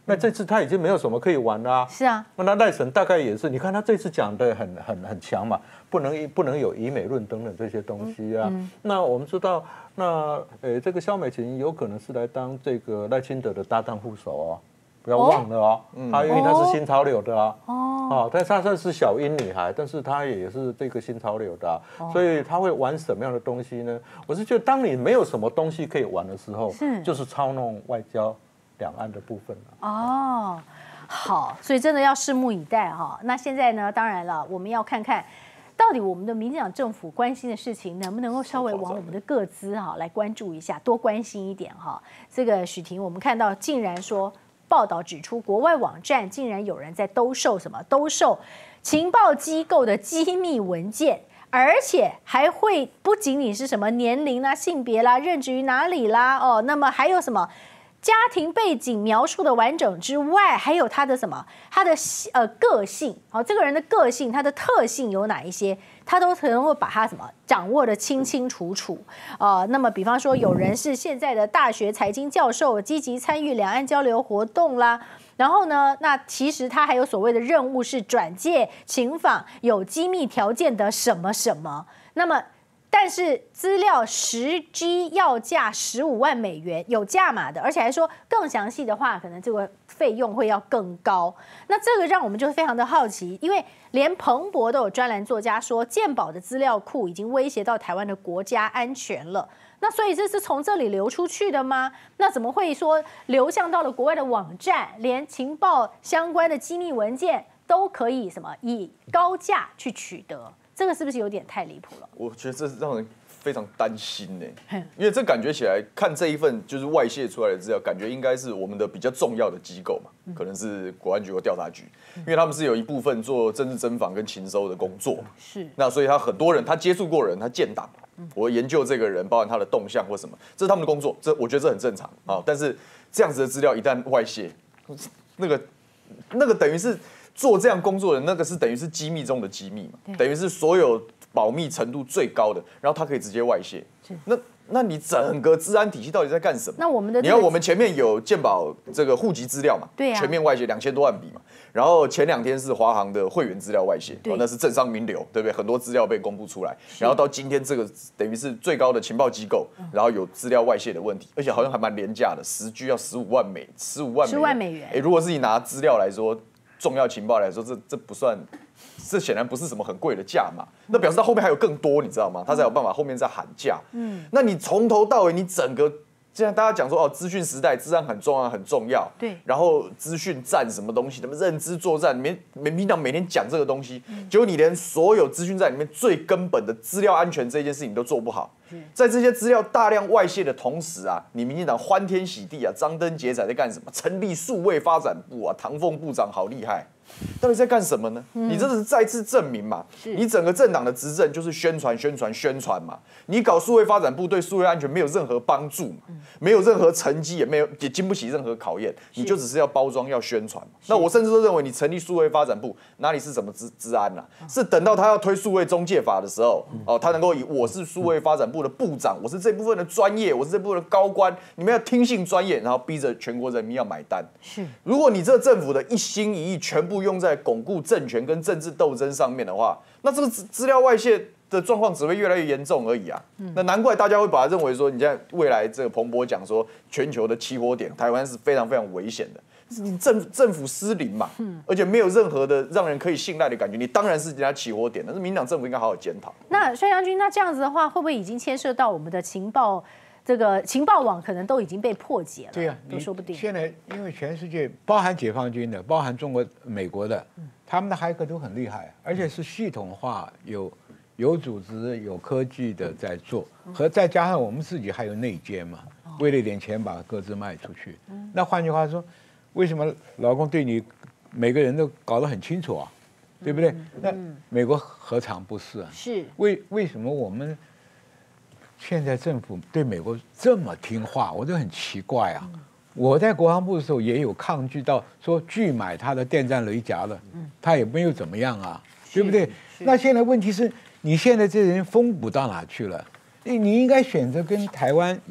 那这次他已经没有什么可以玩啦。 是啊， 那赖神大概也是，你看他这次讲的很强嘛，不能有以美论等等这些东西啊。那我们知道，那这个萧美琴有可能是来当这个赖清德的搭档副手哦。不要忘了哦，因为她是新潮流的啊，但她算是小英女孩，但是她也是这个新潮流的啊，所以她会玩什么样的东西呢？我是觉得，当你没有什么东西可以玩的时候，就是操弄外交、两岸的部分了。 哦，好，所以真的要拭目以待哈。那现在呢，当然了，我们要看看。到底我们的民进党政府关心的事情，能不能够稍微往我们的各资来关注一下，多关心一点哈？这个许婷，我们看到竟然说。报道指出，国外网站竟然有人在兜售什么？兜售情报机构的机密文件，而且还会不仅仅是什么年龄啦、性别啦、任职于哪里啦，那么还有什么家庭背景描述的完整之外，还有他的什么？他的个性，这个人的个性，他的特性有哪一些？他都能够把他什么掌握得清清楚楚那么比方说有人是现在的大学财经教授，积极参与两岸交流活动啦，然后呢，那其实他还有所谓的任务是转介情访有机密条件的什么什么，那么但是资料10G 要价15万美元，有价码的，而且还说更详细的话，可能这个费用会要更高。那这个让我们就非常的好奇，因为连彭博都有专栏作家说，健保的资料库已经威胁到台湾的国家安全了。那所以这是从这里流出去的吗？那怎么会说流向到了国外的网站，连情报相关的机密文件都可以什么以高价去取得？这个是不是有点太离谱了？ 我觉得这让人非常担心呢，因为这感觉起来看这一份就是外泄出来的资料，感觉应该是我们的比较重要的机构嘛，可能是国安局或调查局，因为他们是有一部分做政治侦访跟情搜的工作， 是。 那所以他很多人他接触过人，他建档，我研究这个人，包含他的动向或什么，这是他们的工作，我觉得这很正常啊。但是这样子的资料一旦外泄，那个等于是。做这样工作的那个是等于是机密中的机密嘛，等于是所有保密程度最高的，然后它可以直接外泄。那你整个治安体系到底在干什么？ 那我们的你看我们前面有健保这个户籍资料嘛， 对啊， 全面外泄2000多万笔嘛，然后前2天是华航的会员资料外泄，那是政商名流，对不对？很多资料被公布出来，然后到今天这个等于是最高的情报机构，然后有资料外泄的问题，而且好像还蛮廉价的，10G 要15万美元。如果是你拿资料来说。重要情报来说，这不算，这显然不是什么很贵的价码。那表示它后面还有更多，你知道吗？他才有办法后面再喊价。那你从头到尾，你整个，现在大家讲说资讯时代，治安很重要，很重要。 对。 然后资讯战什么东西，什么认知作战，民党每天讲这个东西，结果你连所有资讯战里面最根本的资料安全这件事情都做不好。在这些资料大量外泄的同时啊，你民进党欢天喜地啊，张灯结彩在干什么？成立数位发展部啊，唐凤部长好厉害。到底在干什么呢？你这是再次证明嘛？你整个政党的执政就是宣传嘛。你搞数位发展部对数位安全没有任何帮助嘛，没有任何成绩，也经不起任何考验，你就只是要包装要宣传。那我甚至都认为你成立数位发展部哪里是什么治安啊？是等到他要推数位中介法的时候，他能够以我是数位发展部的部长，我是这部分的专业，我是这部分的高官，你们要听信专业，然后逼着全国人民要买单。如果你这个政府的一心一意全部用在巩固政权跟政治斗争上面的话，那这个资料外泄的状况只会越来越严重而已啊。那难怪大家会把它认为说，你现在未来这个彭博讲说，全球的起火点，台湾是非常非常危险的。你政府失灵嘛，而且没有任何的让人可以信赖的感觉，你当然是人家起火点。但是民进党政府应该好好检讨。 那帅将军，那这样子的话，会不会已经牵涉到我们的情报？这个情报网可能都已经被破解了， 对呀， 都说不定。 现在因为全世界包含解放军的，包含中国、美国的，他们的骇客都很厉害，而且是系统化、有组织、有科技的在做，和再加上我们自己还有内奸嘛，为了一点钱把各自卖出去。那换句话说，为什么老公对你每个人都搞得很清楚啊？对不对？那美国何尝不是啊？ 是为什么我们？现在政府对美国这么听话，我就很奇怪啊！我在国防部的时候也有抗拒到说拒买他的电战雷夹了，他也没有怎么样啊，对不对？那现在问题是你现在这人封捕到哪去了？你应该选择跟台湾有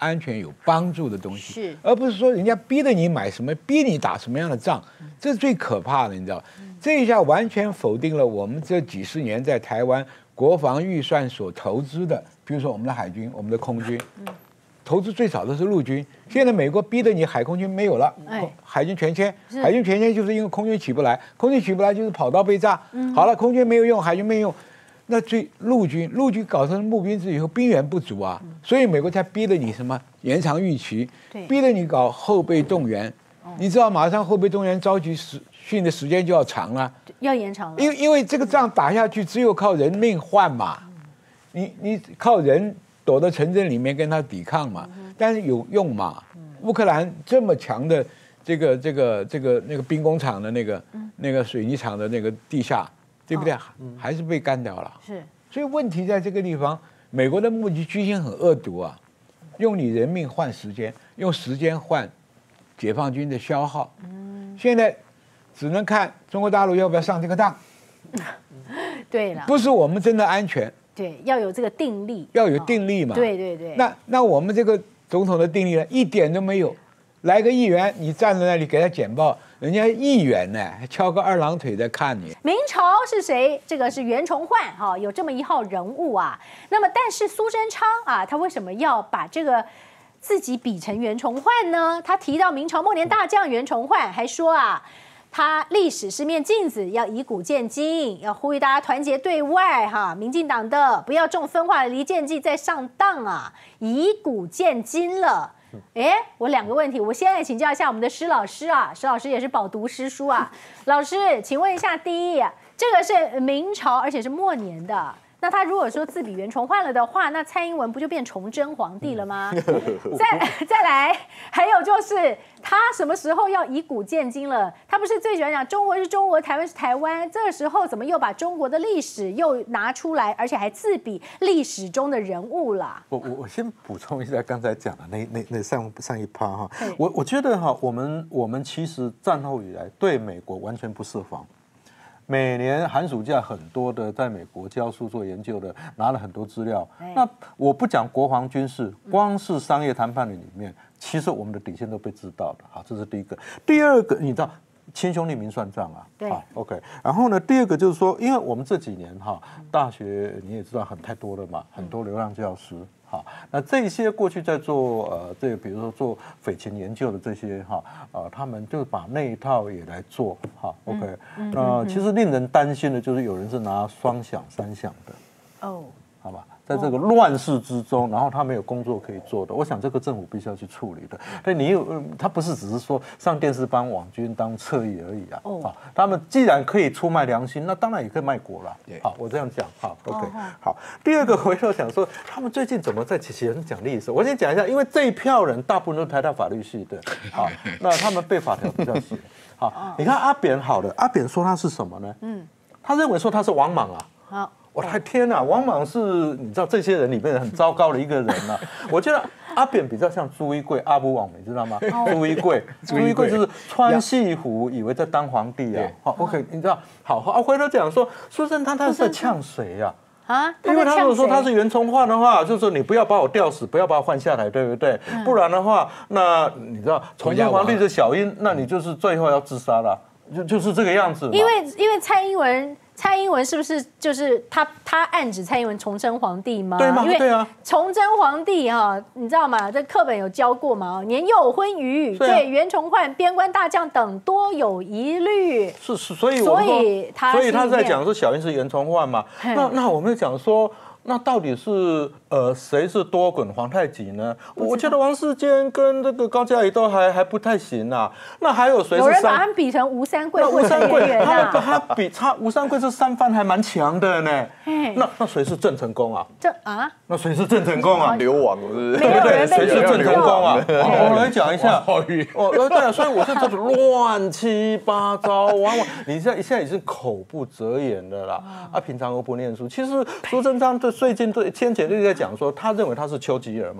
安全有帮助的东西， 是， 而不是说人家逼着你买什么，逼你打什么样的仗，这是最可怕的，你知道？这一下完全否定了我们这几十年在台湾国防预算所投资的，比如说我们的海军、我们的空军，投资最少的是陆军。现在美国逼着你海空军没有了，海军全歼，海军全歼就是因为空军起不来，空军起不来就是跑道被炸。好了，空军没有用，海军没有用。那陆军搞成募兵制以后，兵源不足啊，所以美国才逼着你什么延长预期，逼着你搞后备动员。你知道，马上后备动员召集训的时间就要长了， 要延长了。 因为这个仗打下去，只有靠人命换嘛，你靠人躲到城镇里面跟他抵抗嘛，但是有用嘛？乌克兰这么强的那个兵工厂的那个水泥厂的那个地下。对不对？还是被干掉了。 是， 所以问题在这个地方。美国的目的居心很恶毒啊，用你人命换时间，用时间换解放军的消耗。现在只能看中国大陆要不要上这个当。 对了， 不是我们真的安全。 对，要有这个定力， 要有定力嘛。 对对对。 那我们这个总统的定力呢，一点都没有。来个议员，你站在那里给他简报，人家议员呢，还翘个二郎腿在看你。 明朝是谁？这个是袁崇焕哈，有这么一号人物啊。那么，但是苏贞昌啊，他为什么要把这个自己比成袁崇焕呢？他提到明朝末年大将袁崇焕，还说啊，他历史是面镜子，要以古鉴今，要呼吁大家团结对外哈。民进党的不要中分化的离间计再上当啊，以古鉴今了。我2个问题，我先来请教一下我们的施老师啊，施老师也是饱读诗书啊。老师，请问一下，第一，这个是明朝，而且是末年的，那他如果说自比袁崇焕了的话，那蔡英文不就变崇祯皇帝了吗？再来，还有就是他什么时候要以古鉴今了？他不是最喜欢讲中国是中国，台湾是台湾，这个时候怎么又把中国的历史又拿出来，而且还自比历史中的人物啦？ 我先补充一下刚才讲的那上一趴哈，我觉得哈，我们其实战后以来对美国完全不设防。每年寒暑假很多的在美国教书做研究的拿了很多资料。那我不讲国防军事，光是商业谈判的里面，其实我们的底线都被知道的。好，这是第一个。第二个，你知道亲兄弟明算账啊。 对。 好 ，OK。然后呢，第二个就是说，因为我们这几年哈，大学你也知道太多了嘛，很多流浪教师。好，那这些过去在做这个比如说做匪情研究的这些他们就把那一套也来做。好 ，OK。那其实令人担心的就是有人是拿双响三响的。哦。好吧，在这个乱世之中，然后他没有工作可以做的，我想这个政府必须要去处理的。但他不是只是说上电视帮网军当侧翼而已啊。哦。他们既然可以出卖良心，那当然也可以卖国了。好，我这样讲。好 ，OK。好，第二个回头想说，他们最近怎么在其人讲历史？我先讲一下，因为这一票人大部分都是台大法律系的。好，那他们背法条比较写。好，你看阿扁好了，阿扁说他是什么呢？他认为说他是王莽啊。好。我的天哪，王莽是你知道这些人里面很糟糕的一个人啊。我觉得阿扁比较像朱一贵，阿不王美知道吗？朱一贵就是穿戏服，以为在当皇帝啊。好 ，OK， 你知道？好，回头讲说，苏贞昌他是在呛谁呀？因为他如果说他是袁崇焕的话，就是说你不要把我吊死，不要把我换下来，对不对？不然的话，那你知道崇祯皇帝是小英，那你就是最后要自杀了，就是这个样子嘛。 因为蔡英文是不是就是他暗指蔡英文崇祯皇帝吗？ 对吗？对啊， 崇祯皇帝哈，你知道吗？这课本有教过吗？年幼有婚余，对袁崇焕、边关大将等多有疑虑。 是，所以他在讲说小英是袁崇焕嘛。那我们讲说。那到底是谁是多滚皇太极呢？我觉得王世坚跟这个高嘉瑜都还不太行啊。那还有谁是有人把他们比成吴三桂或陈圆圆啊？ 他吴三桂是三番还蛮强的呢。那谁是郑成功啊？那谁是郑成功啊？ 流亡是不是？ 对不对？谁是郑成功啊？我来讲一下。对，所以我说这乱七八糟，你现在已经口不择言了啦。平常又不念书。其实苏贞昌最近前几日在讲说，他认为他是丘吉尔嘛。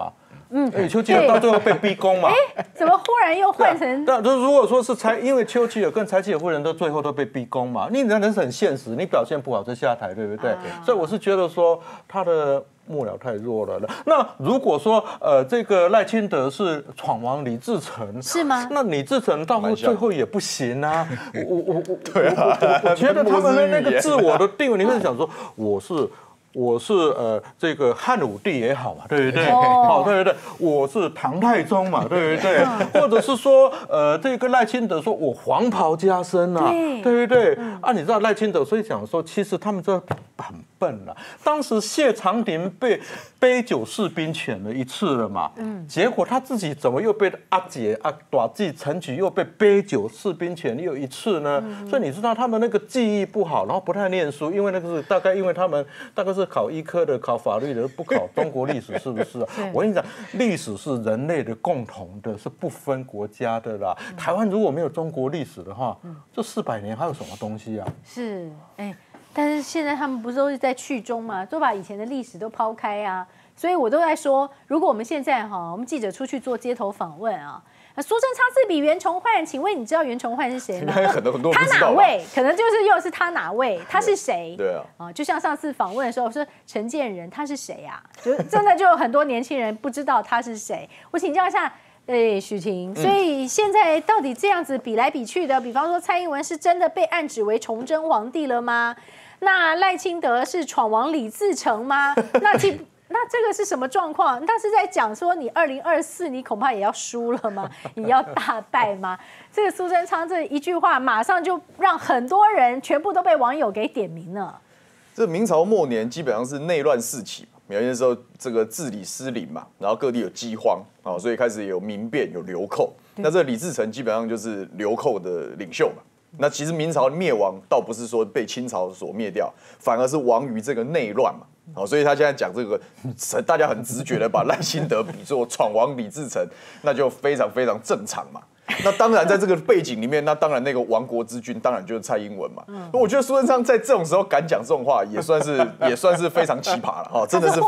丘吉尔到最后被逼宫嘛。 怎么忽然又换成？ 但如果说是因为丘吉尔跟柴契尔夫人都最后都被逼宫嘛，你人是很现实，你表现不好就下台，对不对？所以我是觉得说他的幕僚太弱了。那如果说这个赖清德是闯王李自成， 是吗？ 那李自成到最后也不行啊。我觉得他们的那个自我的定位，你会想说我是这个汉武帝也好嘛，对不对？好，对不对？我是唐太宗嘛，对不对？或者是说这个赖清德说我黄袍加身啊，对不对？啊，你知道赖清德所以讲说，其实他们这很笨了。当时谢长廷被杯酒释兵权了一次了嘛，结果他自己怎么又被阿姐大姐陈菊又被杯酒释兵权又一次呢？所以你知道他们那个记忆不好，然后不太念书，因为那个是大概因为他们大概是考医科的、考法律的，不考中国历史，是不是？我跟你讲，历史是人类的共同的，是不分国家的啦。台湾如果没有中国历史的话，这400年还有什么东西啊？ 是，但是现在他们不是都是在去中嘛，都把以前的历史都抛开啊。所以我都在说，如果我们现在我们记者出去做街头访问啊。苏贞昌自比袁崇焕，请问你知道袁崇焕是谁吗？ 很多人他哪位？可能就是又是他哪位？他是谁？ 对啊， 就像上次访问的时候，我说陈建仁他是谁啊？就真的就有很多年轻人不知道他是谁。我请教一下，许婷，所以现在到底这样子比来比去的，比方说蔡英文是真的被暗指为崇祯皇帝了吗？那赖清德是闯王李自成吗？那这个是什么状况？那是在讲说你2024你恐怕也要输了吗？你要大败吗？这个苏贞昌这一句话，马上就让很多人全部都被网友给点名了。 这明朝末年基本上是内乱四起嘛，有些时候这个治理失灵嘛，然后各地有饥荒啊，所以开始有民变、有流寇。那这李自成基本上就是流寇的领袖嘛。那其实明朝灭亡倒不是说被清朝所灭掉，反而是亡于这个内乱嘛。好，所以他现在讲这个，大家很直觉的把赖清德比作闯王李自成，那就非常非常正常嘛。那当然在这个背景里面，那当然那个亡国之君当然就是蔡英文嘛。我觉得苏贞昌在这种时候敢讲这种话，也算是非常奇葩了哈，真的是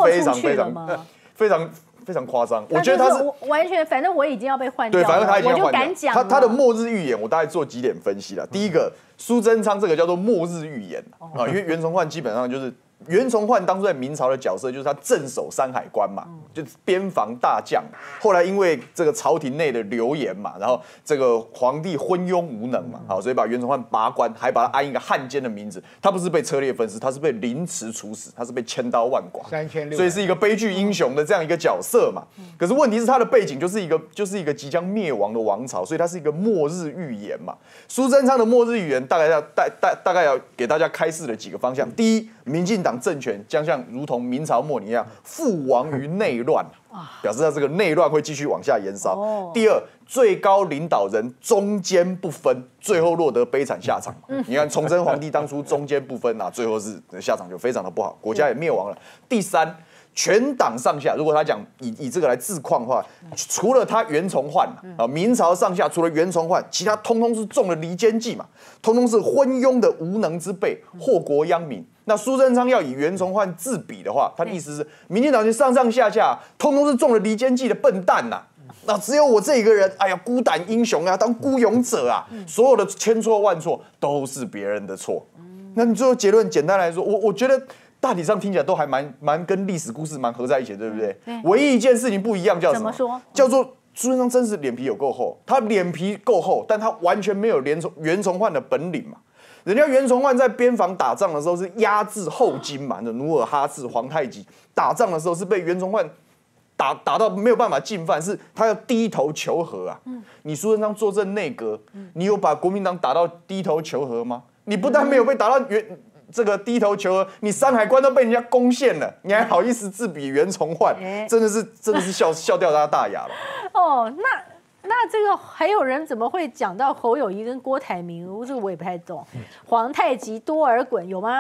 非常夸张。我觉得他是完全，反正我已经要被换掉了， 对，反正他已经要我就换掉。 敢讲他的末日预言，我大概做几点分析了。第一个，苏贞昌这个叫做末日预言啊，因为袁崇焕基本上就是。袁崇焕当初在明朝的角色就是他镇守山海关嘛，就是边防大将。后来因为这个朝廷内的流言嘛，然后这个皇帝昏庸无能嘛，好，所以把袁崇焕拔官，还把他安一个汉奸的名字。他不是被车裂分尸，他是被凌迟处死，他是被千刀万剐，3600，所以是一个悲剧英雄的这样一个角色嘛。可是问题是他的背景就是一个即将灭亡的王朝，所以他是一个末日预言嘛。苏贞昌的末日预言大概要给大家开示的几个方向。第一，民进党政权将像如同明朝末年一样覆亡于内乱，表示他这个内乱会继续往下延烧。第二，最高领导人中间不分，最后落得悲惨下场。你看崇祯皇帝当初中间不分啊，最后是下场就非常的不好，国家也灭亡了。第三，全党上下，如果他讲以这个来自况的话，除了他袁崇焕啊，明朝上下除了袁崇焕，其他通通是中了离间计嘛，通通是昏庸的无能之辈，祸国殃民。那苏贞昌要以袁崇焕自比的话，他的意思是，民进党上上下下通通是中了离间计的笨蛋呐。那只有我这一个人，哎呀，孤胆英雄啊，当孤勇者啊，所有的千错万错都是别人的错。那你最后结论，简单来说，我觉得大体上听起来都还蛮跟历史故事蛮合在一起的，对不对？唯一一件事情不一样，叫什么？ 怎么说？ 叫做苏贞昌真是脸皮有够厚，他脸皮够厚，但他完全没有袁崇焕的本领嘛。人家袁崇焕在边防打仗的时候是压制后金嘛，努尔哈赤、皇太极打仗的时候是被袁崇焕打到没有办法进犯，是他要低头求和啊。你苏贞昌坐镇内阁，你有把国民党打到低头求和吗？你不但没有被打到这个低头求和，你山海关都被人家攻陷了，你还好意思自比袁崇焕？真的是笑掉他大牙了。 哦，那这个还有人怎么会讲到侯友宜跟郭台铭？这个我也不太懂。皇太极多尔衮有吗？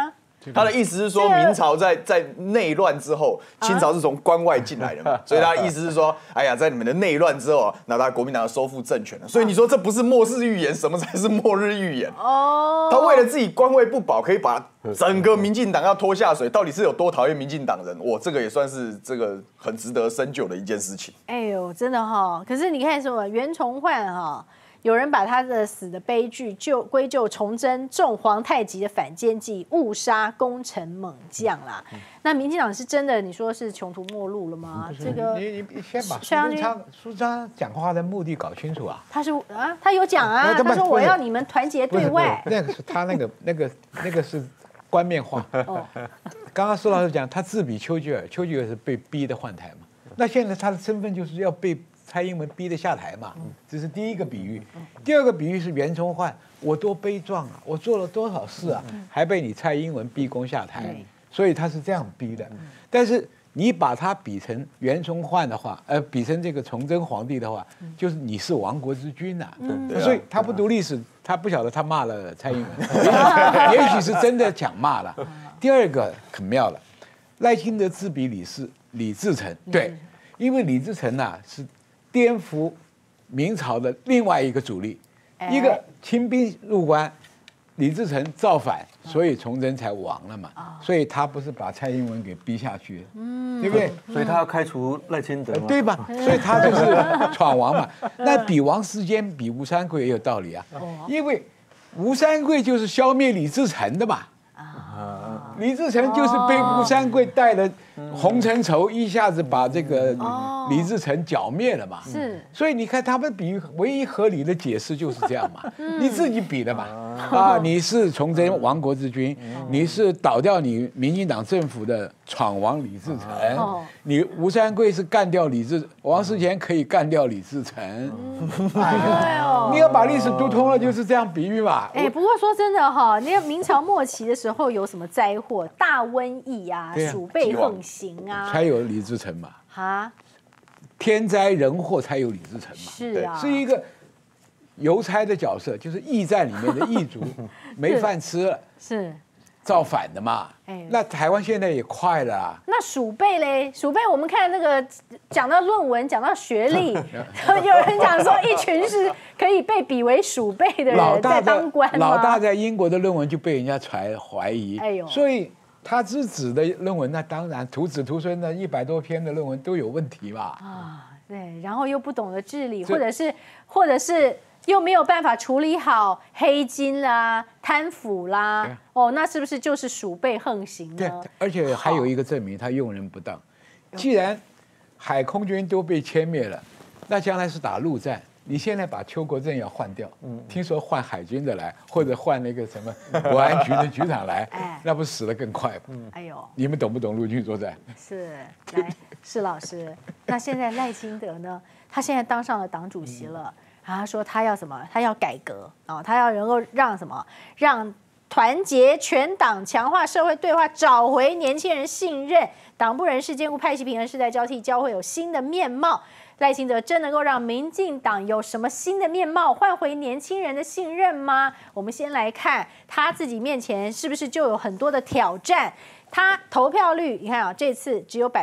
他的意思是说，明朝在内乱之后，清朝是从关外进来的嘛，所以他的意思是说，哎呀，在你们的内乱之后，那他国民党收复政权了。所以你说这不是末世预言，什么才是末日预言？哦，他为了自己官位不保，可以把整个民进党要拖下水，到底是有多讨厌民进党人？哇，这个也算是这个很值得深究的一件事情。 哎呦，真的哈！可是你看什么袁崇焕哈？有人把他的死的悲剧归咎崇祯中皇太极的反间计，误杀功臣猛将啦。那民进党是真的，你说是穷途末路了吗？这个你先把苏章讲话的目的搞清楚啊。 他是啊，他有讲啊，他说我要你们团结对外。 那个是他那个是冠冕话。刚刚苏老师讲他自比丘吉尔，丘吉尔是被逼的换台嘛。那现在他的身份就是要被蔡英文逼得下台嘛，这是第一个比喻。第二个比喻是袁崇焕，我多悲壮啊，我做了多少事啊，还被你蔡英文逼宫下台，所以他是这样逼的。但是你把他比成袁崇焕的话，比成这个崇祯皇帝的话，就是你是亡国之君呐。所以他不读历史，他不晓得他骂了蔡英文，也许是真的讲骂了。第二个很妙了，赖清德自比李自成，对，因为李自成呐是颠覆明朝的另外一个主力，一个清兵入关，李自成造反，所以崇祯才亡了嘛。所以他不是把蔡英文给逼下去了，对不对？ 所以他要开除赖清德嘛， 对吧？所以他就是闯王嘛。那比王世坚、比吴三桂也有道理啊，因为吴三桂就是消灭李自成的嘛。李自成就是被吴三桂带了洪承畴一下子把这个李自成剿灭了嘛。 是， 所以你看他们比唯一合理的解释就是这样嘛，你自己比的嘛。啊，你是崇祯亡国之君，你是倒掉你民进党政府的闯王李自成，你吴三桂是干掉王世坚可以干掉李自成。你要把历史读通了，就是这样比喻嘛。 哎，不过说真的哈，那个明朝末期的时候有什么灾祸？大瘟疫啊，鼠辈横行啊， 才有李自成嘛。 哈， 天灾人祸才有李自成嘛。 是啊， 是一个邮差的角色，就是驿站里面的驿卒，没饭吃了， 是造反的嘛。那台湾现在也快了啊。 那鼠辈嘞？鼠辈，我们看那个讲到论文，讲到学历，有人讲说一群是可以被比为鼠辈的人在当官吗？ 老大在英国的论文就被人家怀疑， 哎呦， 所以他之子的论文，那当然徒子徒孙的100多篇的论文都有问题嘛。 啊，对，然后又不懂得治理，或者是又没有办法处理好黑金啦、贪腐啦，那是不是就是鼠辈横行呢？ 对，而且还有一个证明，他用人不当。既然海空军都被歼灭了，那将来是打陆战。你现在把邱国正要换掉，听说换海军的来，或者换那个什么国安局的局长来，那不死得更快吗？ 哎呦， 你们懂不懂陆军作战？ 是，来，施老师，那现在赖清德呢？他现在当上了党主席了，然后他说他要什么？他要改革啊，他要能够让什么？让团结全党，强化社会对话，找回年轻人信任，党部人士兼顾派系平衡，世代交替，教会有新的面貌。赖清德真能够让民进党有什么新的面貌，换回年轻人的信任吗？我们先来看他自己面前是不是就有很多的挑战。他投票率，你看啊，这次只有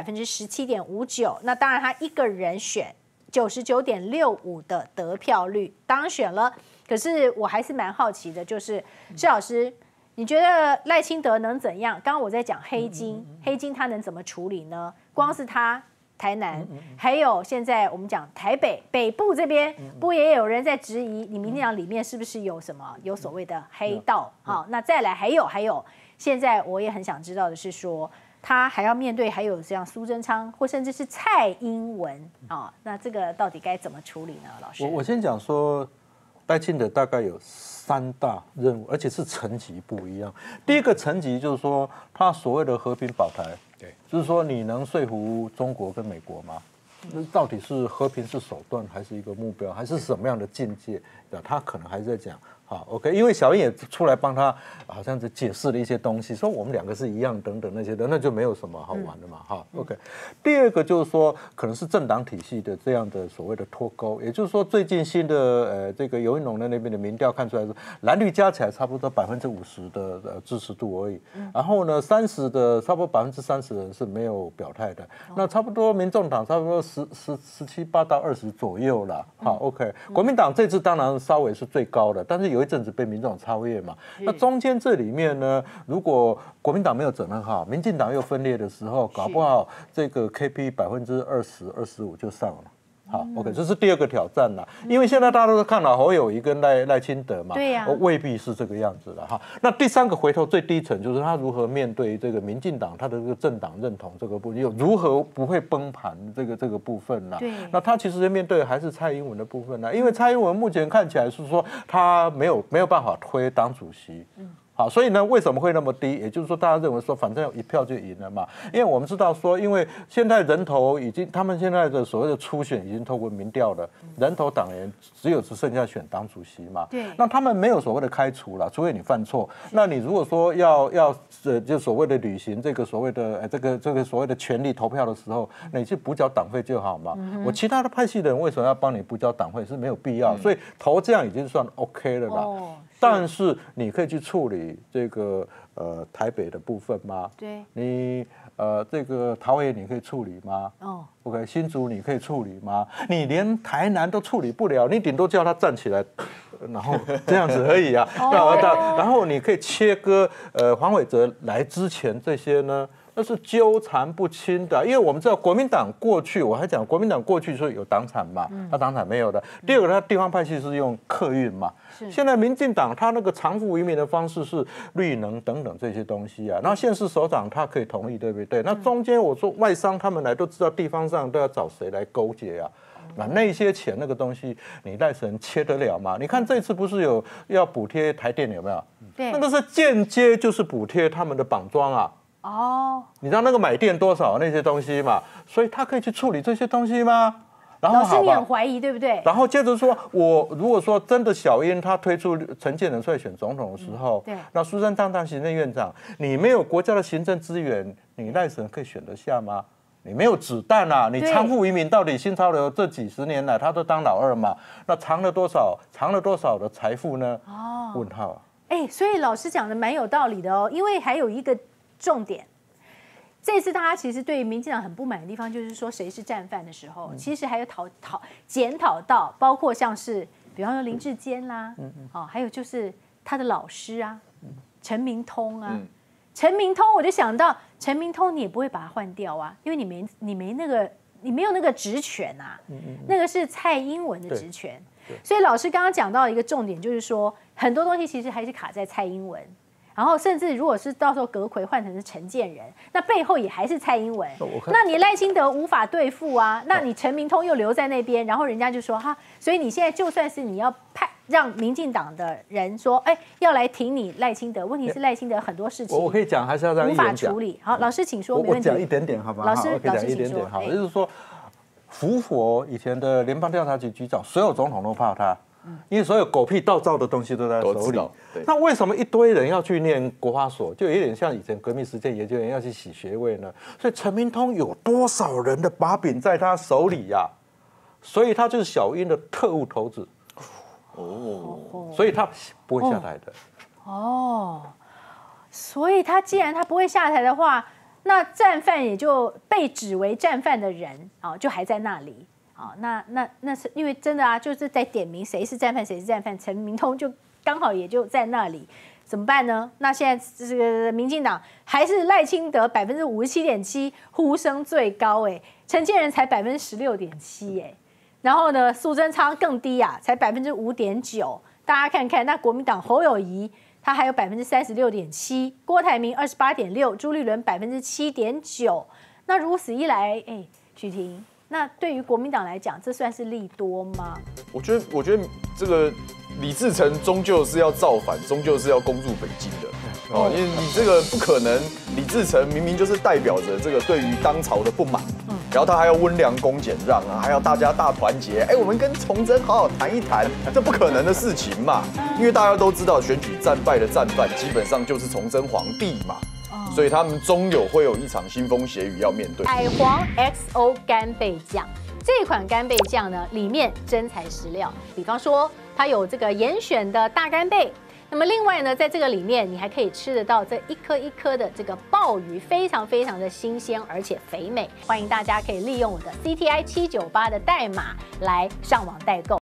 17.59%，那当然他一个人选99.65%的得票率当选了。可是我还是蛮好奇的，就是施老师，你觉得赖清德能怎样？刚刚我在讲黑金，黑金他能怎么处理呢？光是他台南，还有现在我们讲台北北部这边，不也有人在质疑你民进党里面是不是有所谓的黑道？好，那再来还有，现在我也很想知道的是说，他还要面对还有像苏贞昌或甚至是蔡英文啊，那这个到底该怎么处理呢？老师， 我先讲说，赖清德大概有3大任务，而且是层级不一样。第一个层级就是说，他所谓的和平保台。对，就是说你能说服中国跟美国吗？那到底是和平是手段，还是一个目标，还是什么样的境界？他可能还是在讲好 ，OK， 因为小英也出来帮他，好像是解释了一些东西，说我们两个是一样等等那些的，那就没有什么好玩的嘛，哈，OK。第二个就是说，可能是政党体系的这样的所谓的脱钩，也就是说，最近新的这个尤英龙的那边的民调看出来是蓝绿加起来差不多50%的支持度而已，然后呢，30%的差不多30%的人是没有表态的，那差不多民众党差不多17、8到20左右了，好 ，OK。国民党这次当然稍微是最高的，但是有一阵子被民众超越嘛。那中间这里面呢，如果国民党没有整合好，民进党又分裂的时候，搞不好这个 KP20%、25%就上了。好 ，OK， 这是第二个挑战啦。因为现在大家都是看好侯友宜跟赖清德嘛， 对呀， 未必是这个样子的哈。那第三个回头最低层就是他如何面对这个民进党他的这个政党认同这个部分，又如何不会崩盘这个部分啦。 对， 那他其实面对还是蔡英文的部分啦，因为蔡英文目前看起来是说他没有办法推党主席。好，所以呢，为什么会那么低？也就是说，大家认为说，反正有一票就赢了嘛。因为我们知道说，因为现在人头已经，他们现在的所谓的初选已经透过民调了，人头党员只剩下选党主席嘛。 对。 那他们没有所谓的开除了，除非你犯错。那你如果说要就所谓的履行这个所谓的这个所谓的权利投票的时候，那你去补缴党费就好嘛。我其他的派系的人为什么要帮你补缴党费？是没有必要。所以投这样已经算 OK 了啦。但是你可以去处理这个台北的部分吗？ 对， 你这个桃园你可以处理吗？哦 ，OK， 新竹你可以处理吗？你连台南都处理不了，你顶多叫他站起来，然后这样子而已啊。然后你可以切割黄伟哲来之前这些呢？那是纠缠不清的，因为我们知道国民党过去，我还讲国民党过去说有党产嘛，他党产没有的。第二个，他地方派系是用客运嘛，现在民进党他那个常富于民的方式是绿能等等这些东西啊，然后县市首长他可以同意，对不对？那中间我说外商他们来都知道地方上都要找谁来勾结啊。那些钱那个东西，你赖神切得了吗？你看这次不是有要补贴台电有没有？对，那个是间接就是补贴他们的绑桩啊。哦，你知道那个买电多少那些东西嘛？所以他可以去处理这些东西吗？然后老师你很怀疑对不对？ 然后接着说，我如果说真的小英他推出陈建仁出来选总统的时候，对，那苏贞昌当行政院长，你没有国家的行政资源，你赖神可以选得下吗？你没有子弹啊！你藏富于民，到底新潮流这几十年来他都当老二嘛？那藏了多少的财富呢？哦，问号。 哎，所以老师讲的蛮有道理的哦，因为还有一个重点，这次大家其实对民进党很不满的地方，就是说谁是战犯的时候，其实还有检讨到，包括像是比方说林志坚啦，还有就是他的老师啊，陈明通啊，陈明通我就想到陈明通你也不会把他换掉啊，因为你没有那个职权啊，那个是蔡英文的职权，所以老师刚刚讲到一个重点，就是说很多东西其实还是卡在蔡英文。然后甚至如果是到时候阁揆换成是陈建仁，那背后也还是蔡英文。那你赖清德无法对付啊，那你陈明通又留在那边，然后人家就说哈，所以你现在就算是你要让民进党的人说，哎，要来挺你赖清德，问题是赖清德很多事情我可以讲，还是要让无法处理。好，老师请说，没问题。 我讲一点点好吧？ 老师讲一点点好，就是说，福佛以前的联邦调查局局长，所有总统都怕他。因为所有狗屁倒灶的东西都在手里，那为什么一堆人要去念国发所，就有点像以前革命实践研究员要去洗学位呢？所以陈明通有多少人的把柄在他手里呀？所以他就是小英的特务头子，所以他不会下台的。 所以他既然他不会下台的话，那战犯也就被指为战犯的人就还在那里。那是因为真的啊，就是在点名谁是战犯，谁是战犯，陈明通就刚好也就在那里，怎么办呢？那现在这个民进党还是赖清德57.7%呼声最高陈建仁才16.7%然后呢，苏贞昌更低啊，才5.9%。大家看看，那国民党侯友宜他还有36.7%，郭台铭28.6%，朱立伦7.9%。那如此一来，许婷。那对于国民党来讲，这算是利多吗？ 我觉得这个李自成终究是要造反，终究是要攻入北京的因为你这个不可能，李自成明明就是代表着这个对于当朝的不满， 然后他还要温良恭俭让啊，还要大家大团结。我们跟崇祯好好谈一谈，这不可能的事情嘛。因为大家都知道，选举战败的战犯基本上就是崇祯皇帝嘛，所以他们终有会有一场腥风血雨要面对。 海皇 XO 干贝酱。这款干贝酱呢，里面真材实料，比方说它有这个严选的大干贝，那么另外呢，在这个里面你还可以吃得到这一颗一颗的这个鲍鱼，非常非常的新鲜而且肥美。欢迎大家可以利用我的 CTI798的代码来上网代购。